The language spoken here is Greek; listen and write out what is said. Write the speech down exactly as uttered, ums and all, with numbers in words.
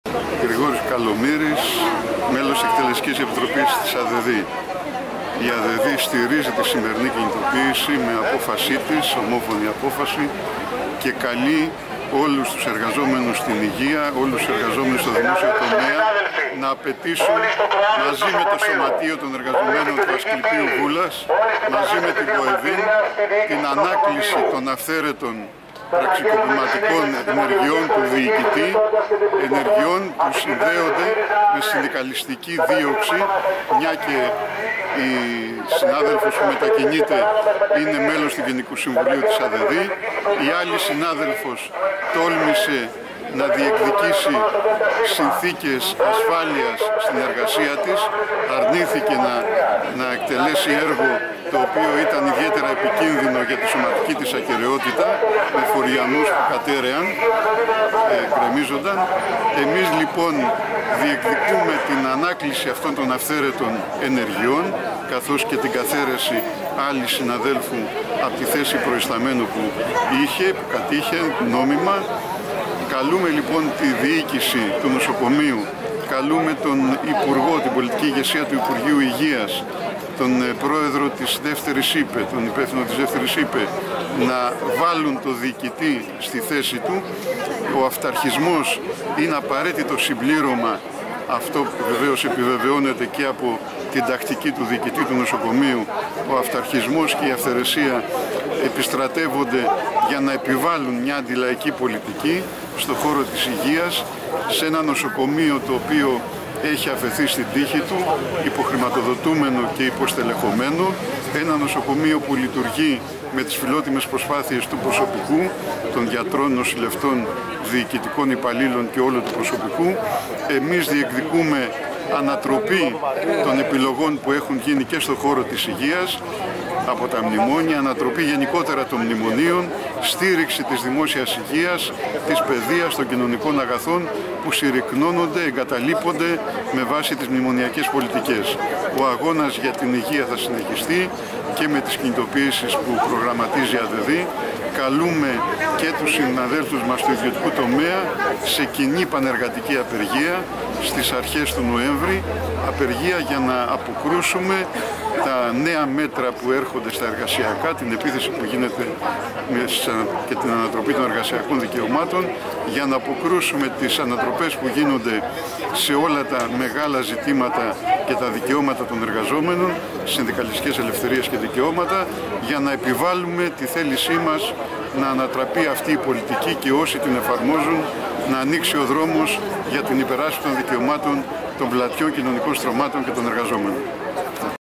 Γρηγόρης Καλομύρης, μέλος Εκτελεστικής Επιτροπής της ΑΔΕΔ. Η ΑΔΕΔ στηρίζει τη σημερινή κινητοποίηση με απόφασή της, ομόφωνη απόφαση, και καλεί όλους τους εργαζόμενους στην υγεία, όλους τους εργαζόμενους στο δημόσιο τομέα να απαιτήσουν μαζί με το Σωματείο των Εργαζομένων του Ασκληπίου Βούλας, μαζί με την ΠΟΕΔΗΝ, την ανάκληση των αυθαίρετων πραξικοπηματικών ενεργειών του διοικητή, ενεργειών που συνδέονται με συνδικαλιστική δίωξη, μια και η συνάδελφος που μετακινείται είναι μέλος του Γενικού Συμβουλίου της ΑΔΕΔ, η άλλη συνάδελφος τόλμησε να διεκδικήσει συνθήκες ασφάλειας στην εργασία της, αρνήθηκε να, να εκτελέσει έργο το οποίο ήταν ιδιαίτερα επικίνδυνο για τη σωματική της ακεραιότητα, με φοριανούς που κατέρεαν, ε, γκρεμίζονταν. Εμείς λοιπόν διεκδικούμε την ανάκληση αυτών των αυθαίρετων ενεργειών, καθώς και την καθαίρεση άλλη συναδέλφου από τη θέση προϊσταμένου που είχε, που κατήχε νόμιμα. Καλούμε λοιπόν τη διοίκηση του νοσοκομείου, καλούμε τον Υπουργό, την πολιτική ηγεσία του Υπουργείου Υγείας, τον πρόεδρο της δεύτερης ΥΠΕ, τον υπεύθυνο της δεύτερης ΥΠΕ, να βάλουν το διοικητή στη θέση του. Ο αυταρχισμός είναι απαραίτητο συμπλήρωμα, αυτό βεβαίως επιβεβαιώνεται και από την τακτική του διοικητή του νοσοκομείου. Ο αυταρχισμός και η αυθαιρεσία επιστρατεύονται για να επιβάλλουν μια αντιλαϊκή πολιτική στον χώρο της υγείας, σε ένα νοσοκομείο το οποίο έχει αφαιθεί στην τύχη του, υποχρηματοδοτούμενο και υποστελεχωμένο, ένα νοσοκομείο που λειτουργεί με τις φιλότιμες προσπάθειες του προσωπικού, των γιατρών, νοσηλευτών, διοικητικών υπαλλήλων και όλου του προσωπικού. Εμείς διεκδικούμε ανατροπή των επιλογών που έχουν γίνει και στον χώρο της υγείας από τα μνημόνια, ανατροπή γενικότερα των μνημονίων, στήριξη της δημόσιας υγείας, της παιδείας, των κοινωνικών αγαθών που συρρυκνώνονται, εγκαταλείπονται με βάση τις μνημονιακές πολιτικές. Ο αγώνας για την υγεία θα συνεχιστεί και με τις κινητοποιήσεις που προγραμματίζει η ΑΔΕΔ. Καλούμε και τους συναδέλφους μας του ιδιωτικού τομέα σε κοινή πανεργατική απεργία στις αρχές του Νοέμβρη, απεργία για να αποκρούσουμε τα νέα μέτρα που έρχονται στα εργασιακά, την επίθεση που γίνεται και την ανατροπή των εργασιακών δικαιωμάτων, για να αποκρούσουμε τις ανατροπές που γίνονται σε όλα τα μεγάλα ζητήματα και τα δικαιώματα των εργαζόμενων, συνδικαλιστικές ελευθερίες και δικαιώματα, για να επιβάλλουμε τη θέλησή μας να ανατραπεί αυτή η πολιτική και όσοι την εφαρμόζουν να ανοίξει ο δρόμος για την υπεράσπιση των δικαιωμάτων των πλατιών κοινωνικών στρωμάτων και των εργαζόμενων.